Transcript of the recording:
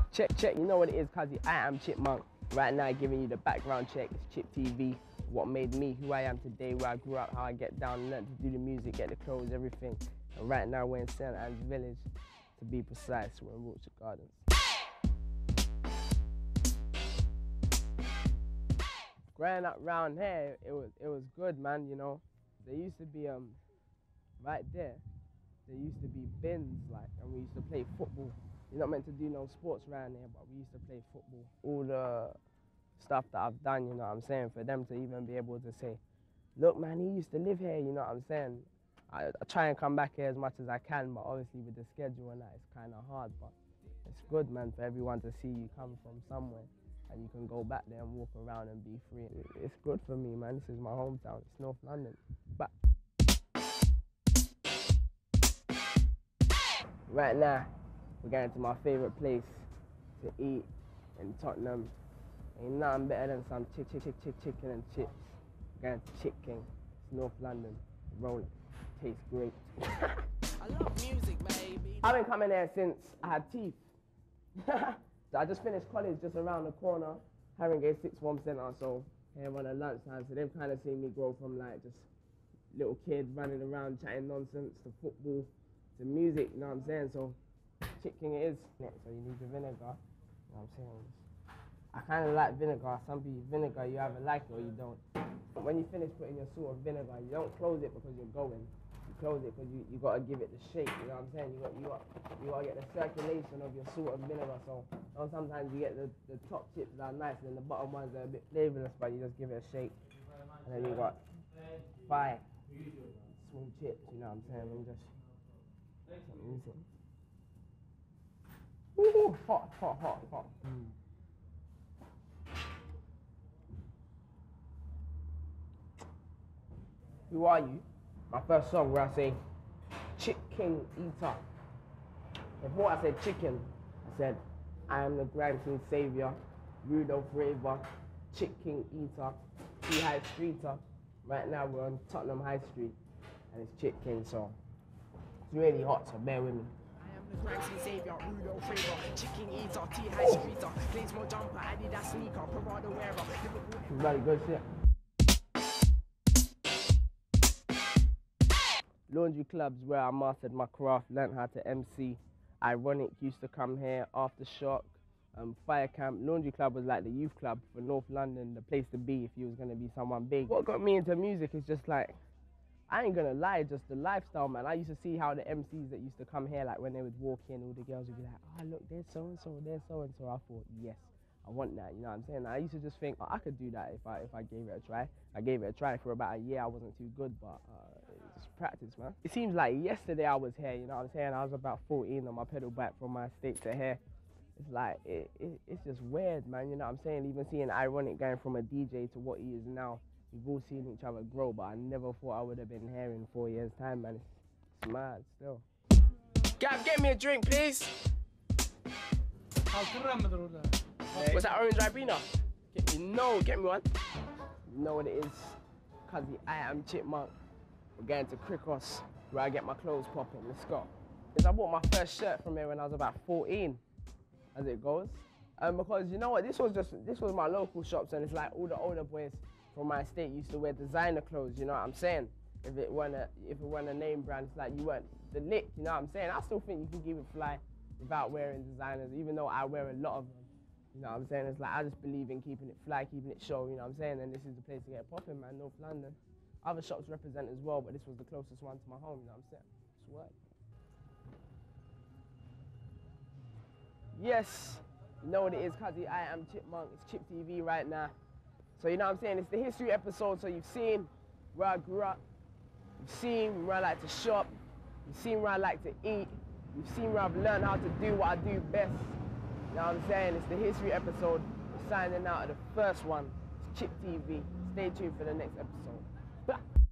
Check, you know what it is, cuzzy. I am Chipmunk. Right now, giving you the background check. It's Chip TV. What made me who I am today, where I grew up, how I get down, learn to do the music, get the clothes, everything. And right now, we're in St. Anne's Village, to be precise. We're in Wiltshire Gardens. Growing up round here, it was good, man. You know, there used to be right there. There used to be bins, like, and we used to play football. You're not meant to do no sports around here, but we used to play football. All the stuff that I've done, you know what I'm saying, for them to even be able to say, look, man, he used to live here, you know what I'm saying. I try and come back here as much as I can, but obviously with the schedule and that, it's kind of hard, but it's good, man, for everyone to see you come from somewhere and you can go back there and walk around and be free. It's good for me, man. This is my hometown. It's North London. But right now, we're going to my favourite place to eat in Tottenham. Ain't nothing better than some chicken and chips. We're going to Chick King. It's North London. Roll it. Tastes great. I love music, baby. I've been coming here since I had teeth. So I just finished college just around the corner, Haringey Sixth Form Centre, so here on a lunchtime. So they've kind of seen me grow from like just little kid running around chatting nonsense to football to music, you know what I'm saying? So Chick King it is. So you need your vinegar, you know what I'm saying? I kind of like vinegar. Some people, vinegar, you either like it or you don't. When you finish putting your salt of vinegar, you don't close it because you're going. You close it because you got to give it the shape, you know what I'm saying? You got to get the circulation of your salt of vinegar. So sometimes you get the top chips that are nice and the bottom ones are a bit flavorless, but you just give it a shake. And then you got fry, small chips, you know what I'm saying? And just easy. Ooh, hot. Who are you? My first song where I say, Chick King Eater. Before I said chicken, I said, I am the Grand King Savior, Rudolph Raver, Chick King Eater, T High Streeter. Right now we're on Tottenham High Street, and it's Chick King, so it's really hot, so bear with me. I am the Grand King Savior, Rudolph Raver, Chick King Eater, T High Streeter, Gainsborough jumper, Adidas sneaker, Parada wearer, Liverpool. Very good shit. Laundry clubs where I mastered my craft, learned how to MC. Ironic used to come here, Aftershock, Fire Camp. Laundry club was like the youth club for North London, the place to be if you was gonna be someone big. What got me into music is just like, I ain't gonna lie, just the lifestyle, man. I used to see how the MCs that used to come here, like when they would walk in, all the girls would be like, oh look, there's so-and-so, there's so-and-so. I thought, yes, I want that, you know what I'm saying? I used to just think, oh, I could do that if I gave it a try. I gave it a try for about a year. I wasn't too good, but it's practice, man. It seems like yesterday I was here, you know what I'm saying? I was about 14 on my pedal bike from my estate to here. It's like, it's just weird, man, you know what I'm saying? Even seeing Ironic going from a DJ to what he is now, we've all seen each other grow, but I never thought I would have been here in 4 years' time, man. It's mad still. Gav, get me a drink, please. Was that orange Ribena? Get me one. You know what it is, cuzzy. I am Chipmunk. We're going to Cricos, where I get my clothes popping. Let's go. I bought my first shirt from here when I was about 14, as it goes. Because you know what, this was my local shops, and it's like all the older boys from my estate used to wear designer clothes, you know what I'm saying? If it weren't a name brand, it's like you weren't the lick, you know what I'm saying? I still think you can keep it fly without wearing designers, even though I wear a lot of them. You know what I'm saying? It's like I just believe in keeping it fly, keeping it show, you know what I'm saying? And this is the place to get popping, man, North London. Other shops represent as well, but this was the closest one to my home, you know what I'm saying? Swear. Yes, you know what it is, cuzzy. I am Chipmunk. It's Chip TV right now. So you know what I'm saying? It's the history episode, so you've seen where I grew up, you've seen where I like to shop, you've seen where I like to eat, you've seen where I've learned how to do what I do best. You know what I'm saying? It's the history episode. We're signing out of the first one. It's Chip TV. Stay tuned for the next episode.